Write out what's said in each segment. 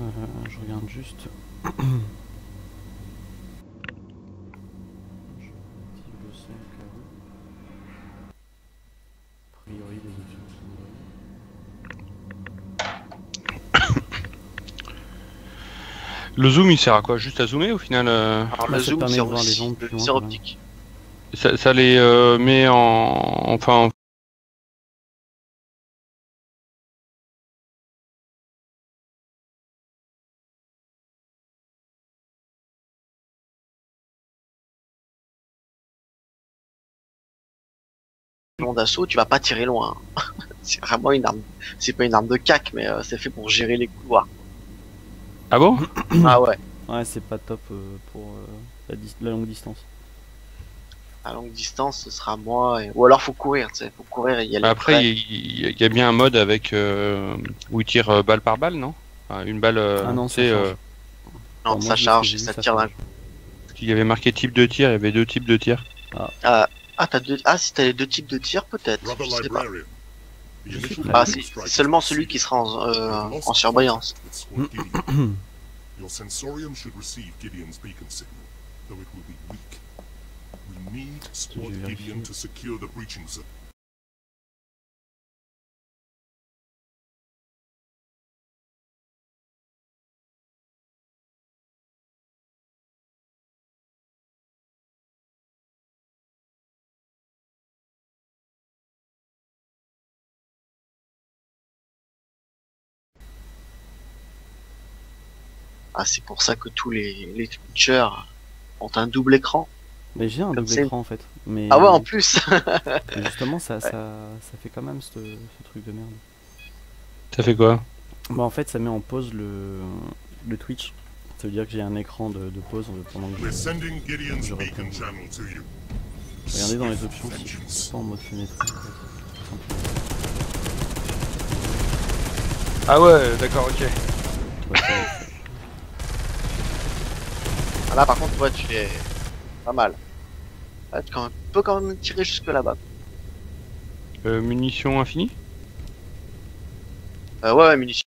Je regarde juste. Je active le son au cas où. A priori, les options sont bonnes. Le zoom il sert à quoi? Juste à zoomer au final Alors Bah, le ça te zoom permet de sert voir les aussi, gens de le plus loin, viseur quand même. optique. ça les met en... Enfin... Long d'assaut, tu vas pas tirer loin. C'est vraiment une arme. C'est pas une arme de cac, mais c'est fait pour gérer les couloirs. Ah bon? Ah ouais. Ouais, c'est pas top pour la longue distance. À longue distance, ce sera moi. Ou alors faut courir, tu sais. Faut courir et y aller. Après près. il y a bien un mode avec... où il tire balle par balle, non? Enfin, une balle... Ah non, tu ça sais, change. Non, Enfin, moi, ça de ce que charge j'ai et vu, ça ça tire d'un change. coup. il y avait marqué type de tir, il y avait deux types de tir. Ah, t'as deux. Ah, si t'as les deux types de tirs, peut-être. Je sais pas. Je suis prêt. Ah, c'est seulement celui qui sera en surbrillance. Your sensorium should receive Gideon's beacon signal, though it will be weak. We need Squad Je vais Gideon to secure the breaching zone. Ah, c'est pour ça que tous les Twitchers ont un double écran. Mais j'ai un Comme double c'est- écran en fait. Mais Ah ouais, en plus. mais justement, ça fait quand même ce truc de merde. Ça fait quoi? Bah en fait, ça met en pause le Twitch. Ça veut dire que j'ai un écran de pause pendant que We're je... sending Gideon's Je beacon réponds. channel to you. Regardez dans les options si je Vengeance. suis pas en mode fenêtre. En fait. Ah ouais, d'accord, ok. Ouais, c'est- Ah, là, par contre, ouais, tu es pas mal. Ouais, tu peux quand même tirer jusque là-bas. Munitions infinies? Ouais, munitions.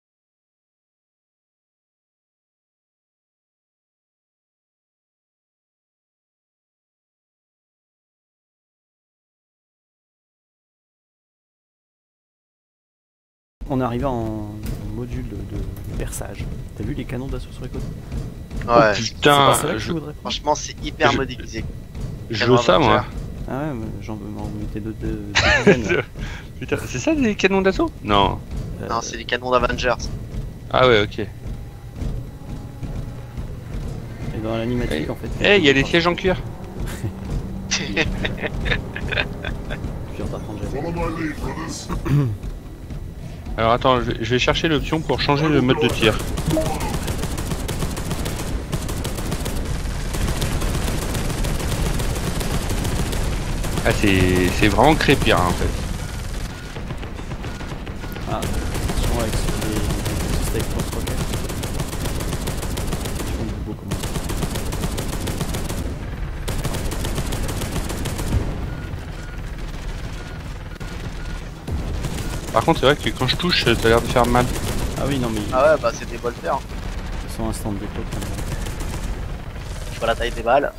On est arrivé en module de perçage. T'as vu les canons d'assaut sur les côtés? Ouais. Oh putain, C'est pas ça que je je voudrais. Franchement, c'est hyper Je- modélisé. veux ça moi. Ah ouais, mais j'en veux m'en mettez deux dizaines. Là. Putain, c'est ça des canons d'assaut? Non. Non, c'est les canons d'Avengers. Ah ouais, ok. Et dans l'animatique en fait. Eh, il y a des sièges en cuir. Je viens d'apprendre jamais. Follow my lead, brothers. Alors attends, je vais chercher l'option pour changer le mode de tir. Ah c'est vraiment crépir en fait. Ah, attention avec les steaks cross-rocket. Ils font du beau comme ça. Par contre c'est vrai que quand je touche ça a l'air de faire mal. Ah oui, non mais Ah ouais, bah c'est des volteurs. ils sont instant de dépôt quand même. Je vois la taille des balles.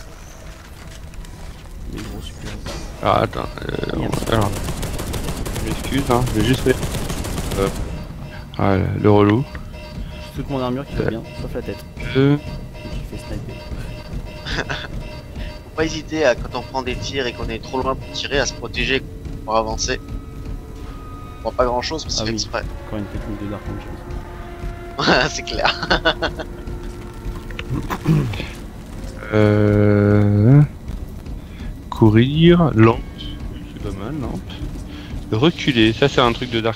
Les gros super. Alors attends, Merde. alors, je m'excuse, hein, je vais juste faire ah, le relou. Toute mon armure qui va bien, sauf la tête. Euh, Qui fait sniper. Faut pas hésiter à, quand on prend des tirs et qu'on est trop loin pour tirer, à se protéger pour avancer. On voit pas grand chose, mais c'est Ah fait oui. exprès. Encore une technique de Dark Angel. C'est clair. Courir, lampe, c'est pas mal, lampe. Reculer, ça c'est un truc de Dark.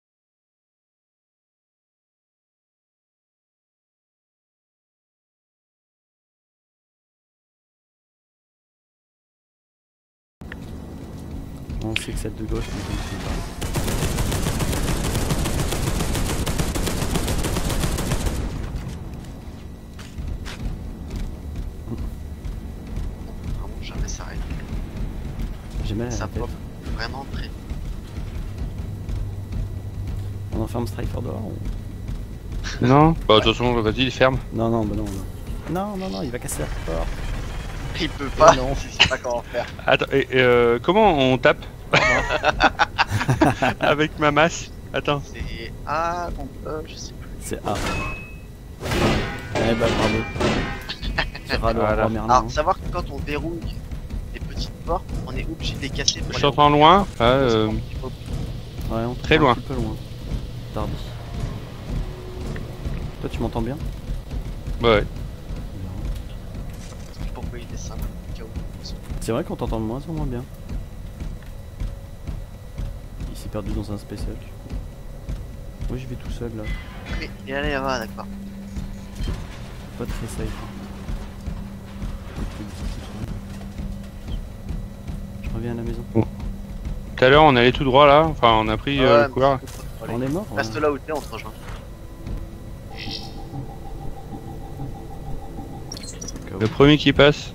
On sait que celle de gauche, mais comme c'est pas. Vraiment jamais s'arrêter. J'ai mal à la Ça tête. pop vraiment très. On enferme Striker dehors ou... Non. Bah, de toute façon, vas-y, ferme. Non, non, bah non. Non, non, non, il va casser la porte. Il peut pas, non. il sait pas comment faire. Attends, comment on tape avec ma masse? Attends. C'est A, donc je sais plus. C'est A. Eh bah bravo. C'est rare le Voilà. roi Merlin. Alors, hein. savoir que quand on verrouille des petites portes, on est obligé de les casser pour Je aller t'entends loin. au- Ouais, Ouais, on Très t'entend loin. Un petit peu loin. Tardi. Toi, tu m'entends bien? ouais. Pourquoi il descend au cas où. C'est vrai qu'on t'entend de moins en moins bien. Il s'est perdu dans un spécial. Moi, j'y vais tout seul là. Mais il est allé là-bas, d'accord. Pas très safe. Je reviens à la maison. Tout à l'heure, on allait tout droit là. Enfin, on a pris le couloir. On est mort? Reste là où t'es, on se rejoint. Le premier qui passe.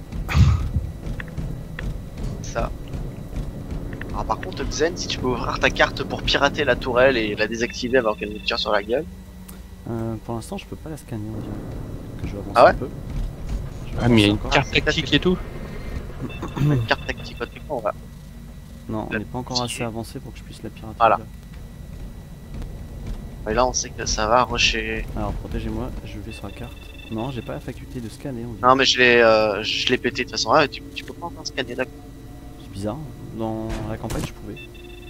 Ça. Alors par contre, Xen, si tu peux ouvrir ta carte pour pirater la tourelle et la désactiver avant qu'elle nous tire sur la gueule. Pour l'instant, je peux pas la scanner, on dirait. Que je vais avancer Ah ouais un peu. Je vais Ah, mais il y a avancer une encore. carte tactique et tout. Une carte tactique, on va. Non, on n'est pas encore assez avancé pour que je puisse la pirater. Voilà. là. Et là, on sait que ça va rusher. Alors, protégez-moi, je vais sur la carte. Non, j'ai pas la faculté de scanner, on dirait. Non, mais je l'ai pété de toute façon. Ah, tu peux pas encore scanner, d'accord. C'est bizarre. Dans la campagne, je pouvais.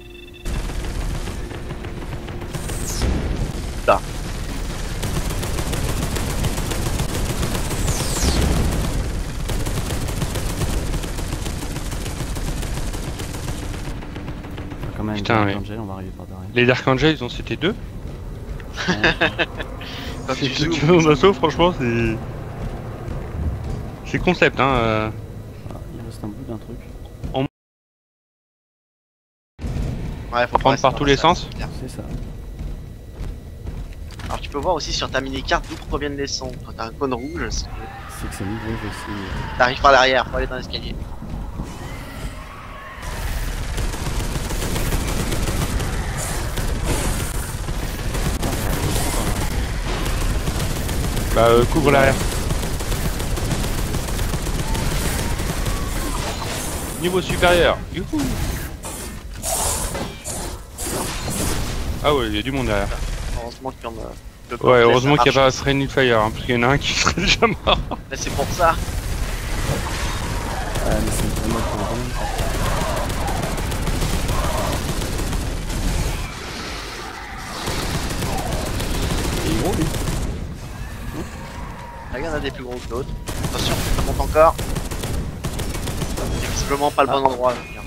Là. Quand même, Putain, avec ouais. Angel, on va arriver par derrière. Les Dark Angels, ils ont c'était deux. Quand tu C'est zoomes, dans assaut, franchement, c'est. C'est concept, hein. Ah, il reste un bout d'un truc. ouais, faut Prendre rester par dans tous la les salle, sens. c'est clair. C'est ça. Alors tu peux voir aussi sur ta mini-carte d'où proviennent les sons. Quand t'as un cône rouge, C'est que c'est nouveau, je vais essayer. t'arrives par derrière, faut aller dans l'escalier. Bah, couvre l'arrière. Niveau supérieur. Youhou. Ah ouais, il y a du monde derrière. Heureusement qu'il y en a. le Ouais, porte-laisse, heureusement ça qu'il n'y a pas marche. Friendly Fire, hein, parce qu'il y en a un qui serait déjà mort. Mais c'est pour ça. Ah, mais c'est vraiment pour rien. Il est gros, lui. Là, il y en a des plus gros que l'autre. Attention, ça monte encore. C'est visiblement pas le bon endroit. Tiens,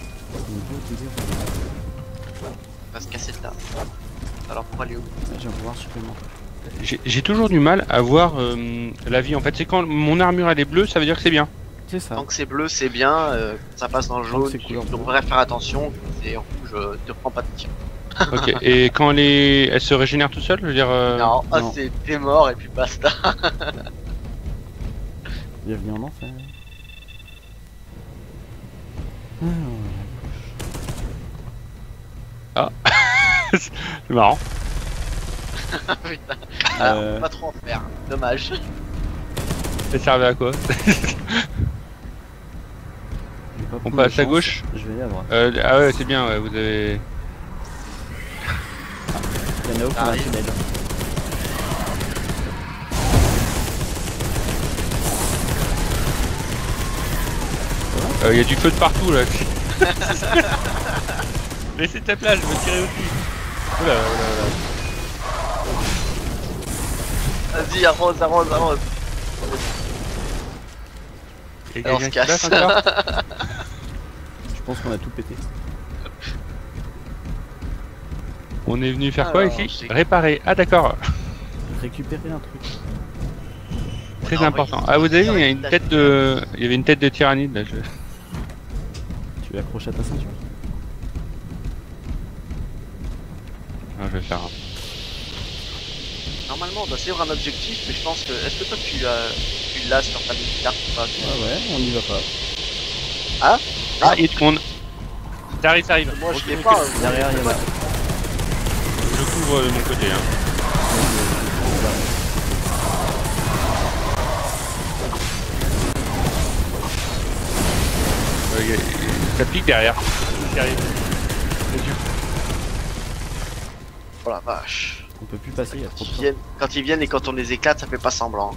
on va se casser de là. Alors pour aller où? J'ai un pouvoir supplémentaire. J'ai toujours du mal à voir la vie. En fait, c'est quand mon armure elle est bleue, ça veut dire que c'est bien. C'est ça. Tant que c'est bleu, c'est bien. Quand ça passe dans le Tant jaune, que c'est tu couleur bleue. devrais faire attention. C'est en rouge, te prends pas de tir. Ok. Et quand elle se régénère tout seul, je veux dire. Non, ah, non. t'es mort et puis basta. Bienvenue en enfer. C'est marrant. Putain. Alors, Euh. on peut pas trop en faire. Dommage. Ça servait à quoi? J'ai pas On beaucoup passe de à chance. gauche. Je vais aller à droite. Ah ouais, c'est bien, ouais, vous avez. Il y en a aucun Arrive. tunnel. Il y a du feu de partout là. Laissez ta place, je veux tirer aussi. Oula, oula, oula. Vas-y, arrose, arrose, arrose. Et Alors, on quelqu'un se qui casse. passe encore. Je pense qu'on a tout pété. On est venu faire quoi Alors, ici? j'ai- Réparer. Ah d'accord, Récupérer un truc. très Non, important. oui, Ah vous avez vu, il y a c'est une vrai, tête de. Il y avait une tête de tyrannide là. Tu l'as accroché à ta ceinture. Ah, je vais faire un. Normalement, on doit suivre un objectif, mais je pense que. Est-ce que toi tu l'as sur ta mini-carte ou pas? Ah ouais, on y va pas. Ah Ah, il y a du monde. Ça arrive, ça arrive. Moi je Ok, l'ai ok. pas. Derrière, il y en a. Je couvre de mon côté. Hein. Ça pique derrière. Derrière. C'est dur. Oh la vache. On peut plus passer, il y a trop de temps. Quand ils viennent et quand on les éclate, ça fait pas semblant.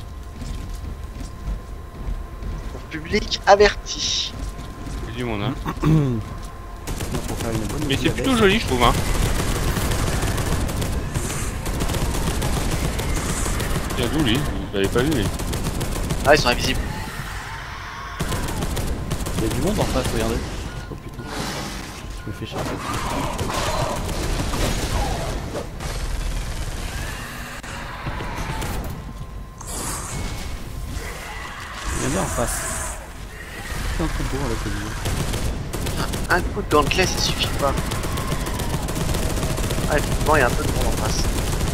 Public averti. Il y a du monde, hein. Sinon, pour faire une bonne Mais c'est bouillabaisse, plutôt joli, je trouve, hein. Tiens, d'où lui? Vous l'avez pas vu, lui. Ah, ils sont invisibles. Il y a du monde en face, regardez. Oh putain. Je me fais charger. Il y en a en face. C'est un truc beau avec le milieu. Un coup de gantelet, ça suffit pas. Ah, effectivement, il y a un peu de monde en face.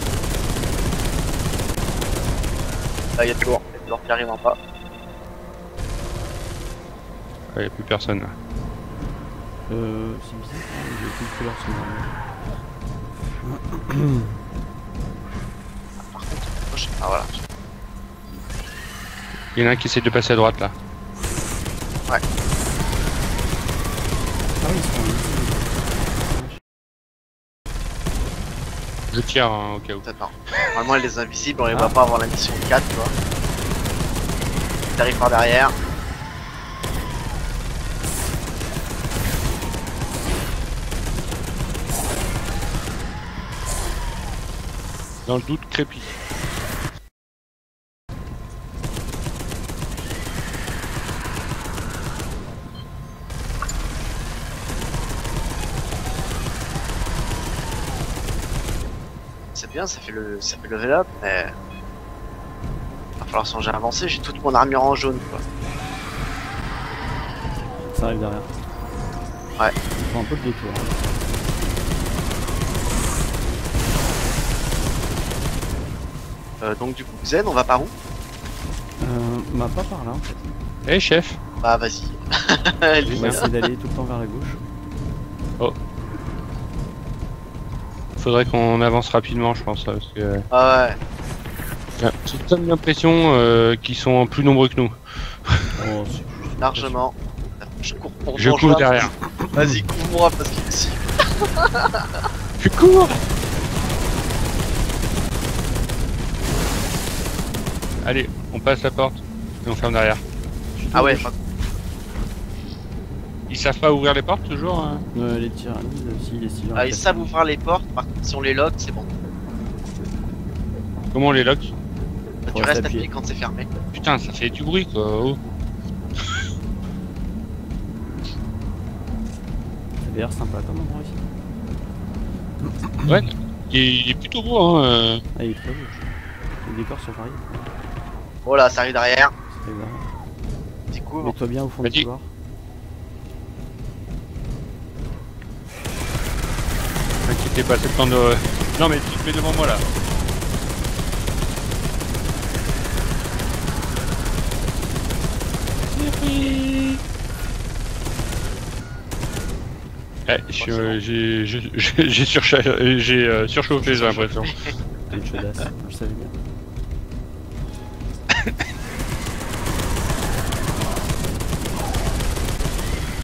Là, il y a de lourd. Il y a de lourd qui arrive en pas. Il n'y a plus personne, là. C'est bizarre, il y a plus de couleurs sur moi. Par contre, moi, ah voilà. Il y en a un qui essaie de passer à droite, là. Ouais. Ah oui, ils sont invisibles. Je tire, hein, au cas où. Peut-être non. Normalement, les invisibles, on les voit pas avant la mission 4, tu vois. Ils arrivent par derrière. Dans le doute, crépi. C'est bien, ça fait le level up, mais... Va falloir songer à avancer, j'ai toute mon armure en jaune, quoi. Ça arrive derrière. Ouais. Il faut un peu de détour. Donc du coup, Zen, on va par où? Bah pas par là en fait. Eh, chef. Bah vas-y. On va Lui, essayer d'aller tout le temps vers la gauche. Faudrait qu'on avance rapidement, je pense, là, parce que... Ah ouais. J'ai comme l'impression qu'ils sont plus nombreux que nous. Oh, c'est juste- Largement. Je cours pour Je mon cours chemin. derrière. Vas-y, cours-moi parce qu'il est ici. Je cours. Allez, on passe la porte et on ferme derrière. je suis Ah ouais, tout gauche. Ils savent pas ouvrir les portes toujours, hein. Les tyranides, si, les cylindres. ils savent ouvrir les portes, par contre si on les lock, c'est bon. Comment on les lock? Tu Ouais, restes s'appuyer. appuyé quand c'est fermé. Putain, ça fait du bruit, quoi. Oh. C'est d'ailleurs sympa comme endroit ici. Ouais, il est plutôt beau, hein. Ah, il est très beau. Les décors sont variés. Oh là, ça arrive derrière. C'est grave. Découvre. Mets-toi bien au fond du Vas-y. couloir. T'inquiète pas, c'est le temps de... Non, mais tu te mets devant moi, là. J'ai surchauffé, j'ai l'impression. T'es une chaudasse, je savais bien.